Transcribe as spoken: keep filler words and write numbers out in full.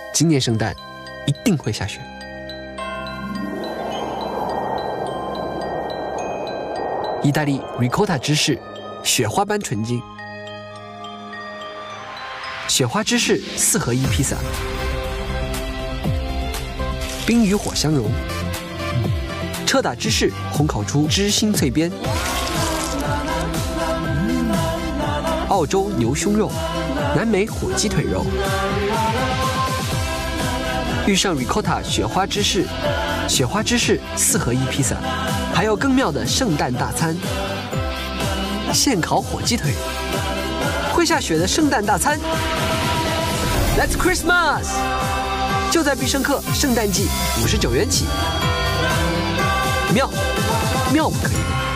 今年圣诞一定会下雪。意大利 ricotta 芝士，雪花般纯净。雪花芝士四合一披萨，冰与火相融，车打芝士烘烤出芝心脆边。澳洲牛胸肉，南美火鸡腿肉，遇上 ricotta 雪花芝士，雪花芝士四合一披萨，还有更妙的圣诞大餐，现烤火鸡腿，会下雪的圣诞大餐 ，Let's Christmas！ 就在必胜客圣诞季五十九元起，妙妙不可言。